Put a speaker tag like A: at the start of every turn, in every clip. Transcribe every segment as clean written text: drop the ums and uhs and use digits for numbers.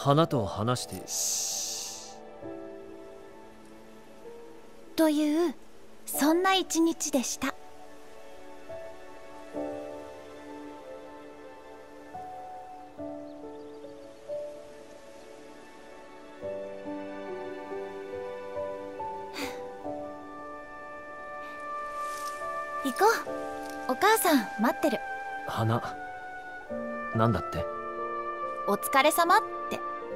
A: 花と話して。
B: というそんな一日でした。行こう。お母さん待ってる。
A: 花、なんだって？
B: お疲れ様って。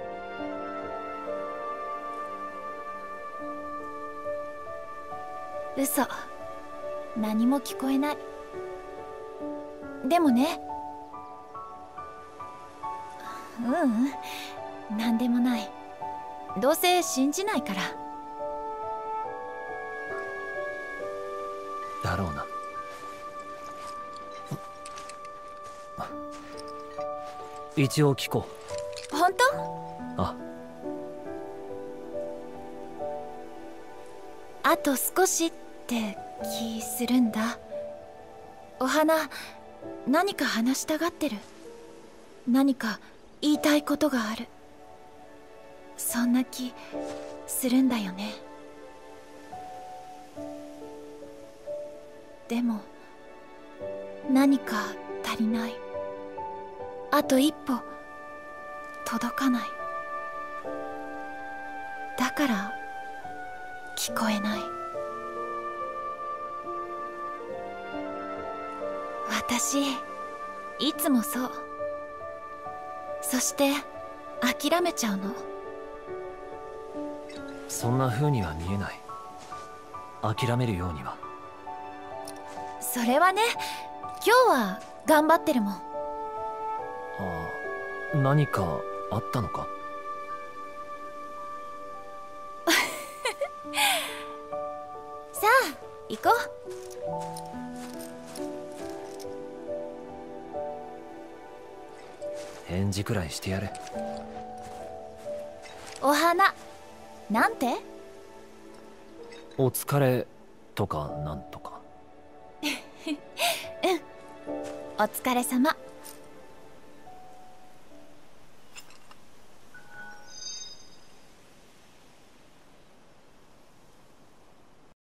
B: 嘘、何も聞こえない。でもね、なんでもない。どうせ信じないから。
A: だろうな。一応聞こ
B: う。本当？
A: あ。
B: あと少しって気するんだ。お花、何か話したがってる。何か言いたいことがある。そんな気するんだよね。でも何か足りない。あと一歩届かない。だから聞こえない。私いつもそう。そして諦めちゃうの。
A: そんな風には見えない。諦めるようには。
B: それはね、今日は頑張ってるもん。
A: ああ、何かあったのか？
B: さあ行こ
A: う。返事くらいしてやれ。
B: お花、なんて？
A: お疲れとかなんとか。
B: お疲れ様。